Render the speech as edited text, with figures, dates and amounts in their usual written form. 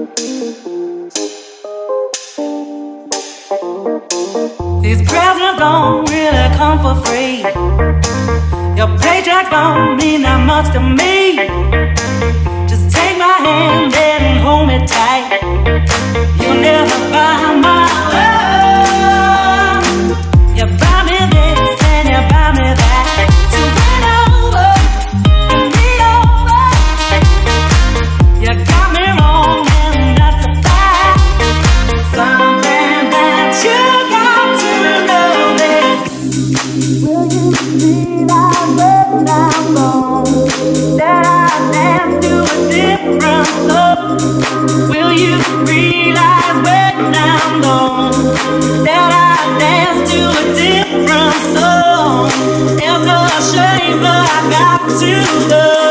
These presents don't really come for free. Your paycheck don't mean that much to me. Just take my hand and hold me tight. You'll never buy my love. You buy me this and you buy me that. So bring over, bring me over. You got me wrong and that's a fact. Something that you got to know is, will you realize when I'm gone that I dance to a different love? Will you realize when I'm gone that I dance to a different song? It's a shame, but I got to love.